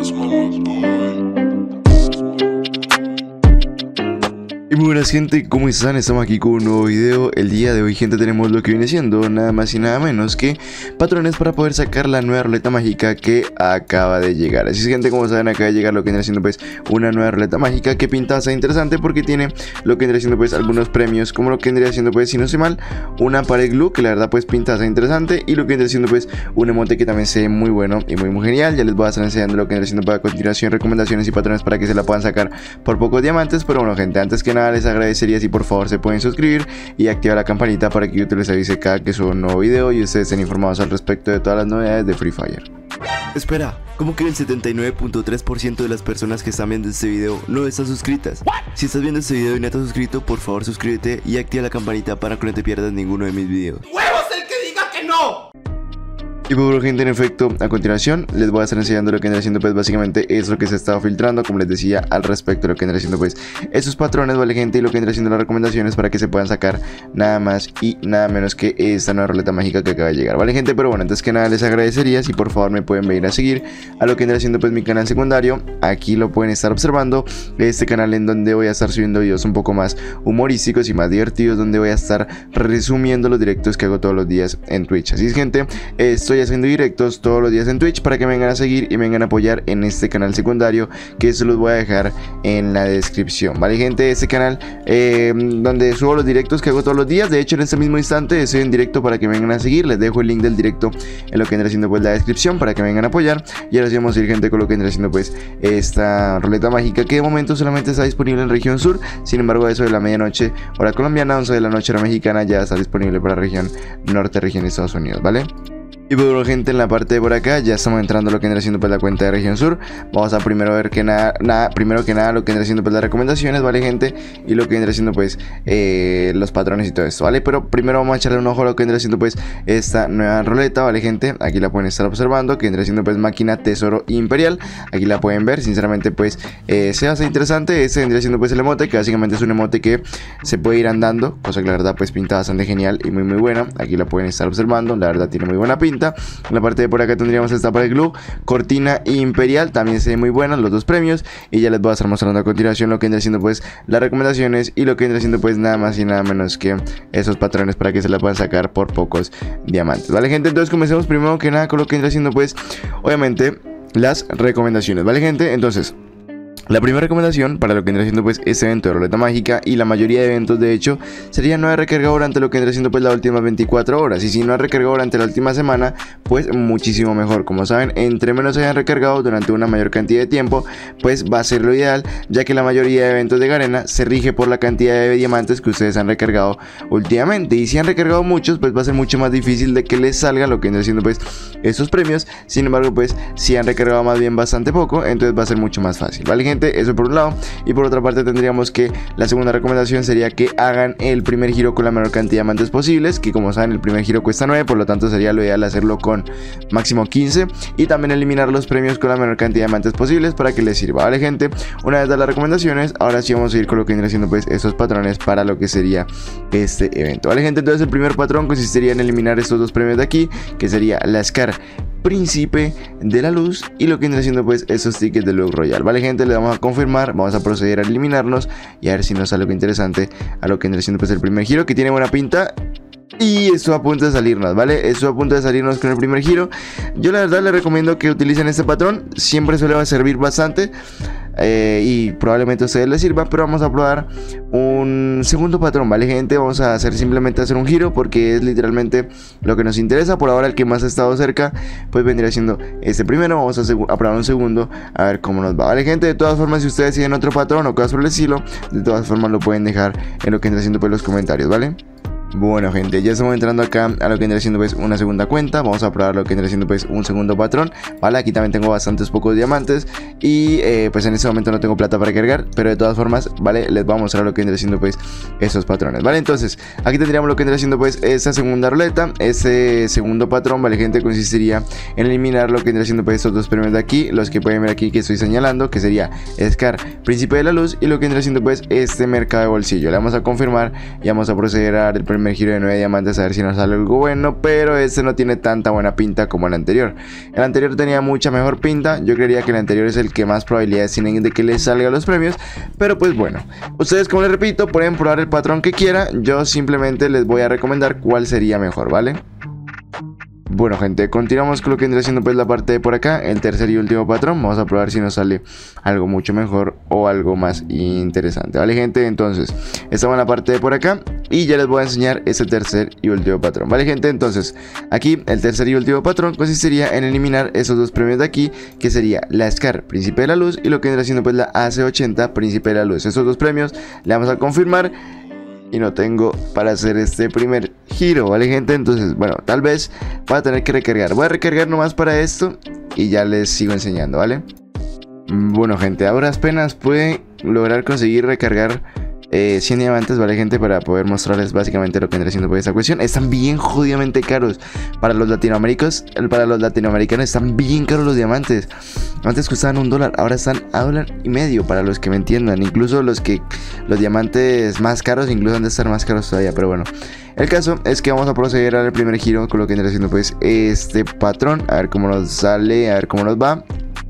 Y muy buenas gente, ¿cómo están? Estamos aquí con un nuevo video. El día de hoy, gente, tenemos lo que viene siendo nada más y nada menos que patrones para poder sacar la nueva ruleta mágica que acaba de llegar. Así es, gente, como saben, acaba de llegar lo que viene siendo pues una nueva ruleta mágica que pinta bastante interesante porque tiene lo que vendría siendo pues algunos premios, como lo que vendría siendo pues, si no sé mal, una pared glue que la verdad pues pinta bastante interesante, y lo que vendría siendo pues un emote que también se ve muy bueno y muy genial. Ya les voy a estar enseñando lo que vendría siendo para a continuación recomendaciones y patrones para que se la puedan sacar por pocos diamantes. Pero bueno, gente, antes que nada les agradecería si por favor se pueden suscribir y activar la campanita para que YouTube les avise cada que suba un nuevo video y ustedes estén informados al respecto de todas las novedades de Free Fire. Espera, ¿cómo que el 79.3% de las personas que están viendo este video no están suscritas? Si estás viendo este video y no estás suscrito, por favor suscríbete y activa la campanita para que no te pierdas ninguno de mis videos. ¡Huevos el que diga que no! Y bueno, gente, en efecto, a continuación les voy a estar enseñando lo que vendrá siendo pues básicamente es lo que se ha estado filtrando, como les decía, al respecto de lo que vendrá siendo pues esos patrones, vale, gente, y lo que vendrá siendo las recomendaciones para que se puedan sacar nada más y nada menos que esta nueva ruleta mágica que acaba de llegar, vale, gente. Pero bueno, antes que nada les agradecería si por favor me pueden venir a seguir a lo que vendrá siendo pues mi canal secundario. Aquí lo pueden estar observando, este canal en donde voy a estar subiendo videos un poco más humorísticos y más divertidos, donde voy a estar resumiendo los directos que hago todos los días en Twitch. Así es, gente, estoy haciendo directos todos los días en Twitch para que me vengan a seguir y me vengan a apoyar en este canal secundario, que se los voy a dejar en la descripción, vale, gente. Este canal donde subo los directos que hago todos los días. De hecho, en este mismo instante estoy en directo para que me vengan a seguir. Les dejo el link del directo en lo que vendrá siendo pues la descripción para que me vengan a apoyar. Y ahora sí vamos a ir, gente, con lo que vendrá siendo pues esta ruleta mágica, que de momento solamente está disponible en región sur. Sin embargo, a eso de la medianoche hora colombiana, 11 de la noche hora mexicana, ya está disponible para región norte, región de Estados Unidos, vale. Y bueno, gente, en la parte de por acá ya estamos entrando a lo que vendrá siendo pues la cuenta de región sur. Vamos a primero ver que primero que nada lo que vendrá siendo pues las recomendaciones, vale, gente, y lo que vendrá siendo pues los patrones y todo esto, vale. Pero primero vamos a echarle un ojo a lo que vendrá siendo pues esta nueva ruleta, vale, gente. Aquí la pueden estar observando, que vendrá siendo pues máquina tesoro imperial. Aquí la pueden ver, sinceramente pues se hace interesante. Este vendría siendo pues el emote, que básicamente es un emote que se puede ir andando, cosa que la verdad pues pinta bastante genial y muy buena. Aquí la pueden estar observando, la verdad tiene muy buena pinta. En la parte de por acá tendríamos esta pared glue, cortina imperial, también se ve muy buena, los dos premios. Y ya les voy a estar mostrando a continuación lo que vendrá siendo pues las recomendaciones y lo que vendrá siendo pues nada más y nada menos que esos patrones para que se la puedan sacar por pocos diamantes, vale, gente. Entonces comencemos primero que nada con lo que vendrá siendo pues obviamente las recomendaciones, vale, gente. Entonces la primera recomendación para lo que vendrá siendo pues este evento de ruleta mágica, y la mayoría de eventos de hecho, sería no haber recargado durante lo que vendrá siendo pues las últimas 24 horas. Y si no ha recargado durante la última semana, pues muchísimo mejor. Como saben, entre menos se hayan recargado durante una mayor cantidad de tiempo, pues va a ser lo ideal, ya que la mayoría de eventos de Garena se rige por la cantidad de diamantes que ustedes han recargado últimamente. Y si han recargado muchos, pues va a ser mucho más difícil de que les salga lo que vendrá siendo pues estos premios. Sin embargo, pues si han recargado más bien bastante poco, entonces va a ser mucho más fácil, vale, gente. Eso por un lado. Y por otra parte tendríamos que la segunda recomendación sería que hagan el primer giro con la menor cantidad de diamantes posibles, que como saben el primer giro cuesta 9, por lo tanto sería lo ideal hacerlo con máximo 15, y también eliminar los premios con la menor cantidad de diamantes posibles para que les sirva, vale, gente. Una vez dadas las recomendaciones, ahora sí vamos a ir con lo que viene siendo pues estos patrones para lo que sería este evento, vale, gente. Entonces el primer patrón consistiría en eliminar estos dos premios de aquí, que sería la Scar Príncipe de la Luz y lo que viene siendo pues esos tickets de Log Royal, vale, gente. Le vamos a confirmar, vamos a proceder a eliminarlos y a ver si nos sale algo interesante a lo que viene siendo pues el primer giro, que tiene buena pinta. Y esto a punto de salirnos, ¿vale? Esto a punto de salirnos con el primer giro. Yo la verdad les recomiendo que utilicen este patrón. Siempre suele servir bastante y probablemente a ustedes les sirva. Pero vamos a probar un segundo patrón, ¿vale, gente? Vamos a simplemente hacer un giro porque es literalmente lo que nos interesa. Por ahora el que más ha estado cerca pues vendría siendo este primero. Vamos a probar un segundo a ver cómo nos va, ¿vale, gente? De todas formas, si ustedes siguen otro patrón o cosas por el estilo, de todas formas lo pueden dejar en lo que vendría siendo pues los comentarios, ¿vale? Bueno, gente, ya estamos entrando acá a lo que vendría siendo pues una segunda cuenta. Vamos a probar lo que vendría siendo pues un segundo patrón, vale. Aquí también tengo bastantes pocos diamantes y pues en este momento no tengo plata para cargar, pero de todas formas, vale, les voy a mostrar lo que vendría siendo pues esos patrones, vale. Entonces aquí tendríamos lo que vendría siendo pues esta segunda ruleta. Ese segundo patrón, vale, gente, consistiría en eliminar lo que vendría siendo pues estos dos premios de aquí, los que pueden ver aquí que estoy señalando, que sería Scar Príncipe de la Luz y lo que vendría siendo pues este mercado de bolsillo. Le vamos a confirmar y vamos a proceder a dar el primer primer giro de 9 diamantes a ver si nos sale algo bueno, pero este no tiene tanta buena pinta como el anterior. El anterior tenía mucha mejor pinta, yo creería que el anterior es el que más probabilidades tienen de que les salga los premios, pero pues bueno, ustedes, como les repito, pueden probar el patrón que quieran, yo simplemente les voy a recomendar cuál sería mejor, ¿vale? Bueno, gente, continuamos con lo que vendría siendo pues la parte de por acá, el tercer y último patrón. Vamos a probar si nos sale algo mucho mejor o algo más interesante, ¿vale, gente? Entonces, estamos en la parte de por acá y ya les voy a enseñar ese tercer y último patrón, ¿vale, gente? Entonces, aquí el tercer y último patrón consistiría en eliminar esos dos premios de aquí, que sería la Scar, Príncipe de la Luz, y lo que vendría siendo pues la AC80, Príncipe de la Luz. Esos dos premios le vamos a confirmar. Y no tengo para hacer este primer giro, ¿vale, gente? Entonces, bueno, tal vez voy a tener que recargar. Voy a recargar nomás para esto y ya les sigo enseñando, ¿vale? Bueno, gente, ahora apenas pude lograr conseguir recargar 100 diamantes, ¿vale, gente? Para poder mostrarles básicamente lo que vendrá siendo pues esta cuestión. Están bien jodidamente caros para los latinoamericanos. Están bien caros los diamantes. Antes costaban $1, ahora están a $1.50, para los que me entiendan. Incluso los diamantes más caros incluso han de estar más caros todavía, pero bueno. El caso es que vamos a proceder al primer giro con lo que vendrá siendo pues este patrón. A ver cómo nos sale, a ver cómo nos va.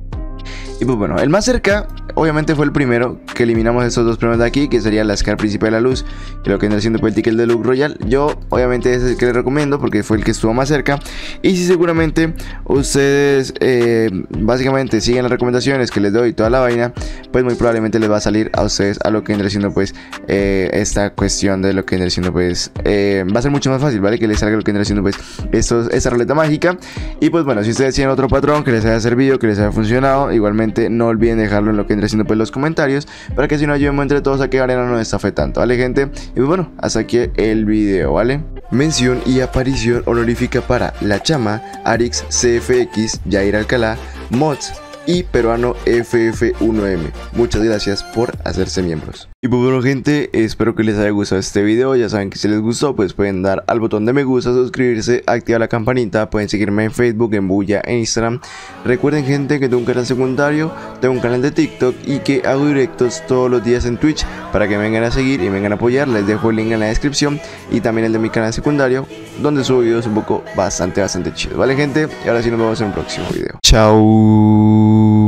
Y pues bueno, el más cerca obviamente fue el primero, que eliminamos estos dos premios de aquí, que sería la Scar, Príncipe de la Luz, y lo que vendrá siendo pues el ticket de Look Royal. Yo obviamente ese es el que les recomiendo porque fue el que estuvo más cerca. Y si seguramente ustedes básicamente siguen las recomendaciones que les doy y toda la vaina, pues muy probablemente les va a salir a ustedes a lo que vendrá siendo pues esta cuestión de lo que vendrá siendo pues va a ser mucho más fácil, ¿vale? Que les salga lo que vendrá siendo pues esta ruleta mágica. Y pues bueno, si ustedes tienen otro patrón que les haya servido, que les haya funcionado, igualmente no olviden dejarlo en lo que vendrá siendo pues los comentarios, para que si no ayudemos entre todos a que Garena no estafe tanto, ¿vale, gente? Y pues bueno, hasta aquí el video, ¿vale? Mención y aparición honorífica para La Chama, Arix CFX, Jair Alcalá, Mods y Peruano FF1M. Muchas gracias por hacerse miembros. Y pues bueno, gente, espero que les haya gustado este video. Ya saben que si les gustó, pues pueden dar al botón de me gusta, suscribirse, activar la campanita. Pueden seguirme en Facebook, en Bulla, en Instagram. Recuerden, gente, que tengo un canal secundario, tengo un canal de TikTok y que hago directos todos los días en Twitch, para que me vengan a seguir y me vengan a apoyar. Les dejo el link en la descripción y también el de mi canal secundario, donde subo videos un poco bastante chidos, ¿vale, gente? Y ahora sí nos vemos en un próximo video. Chao.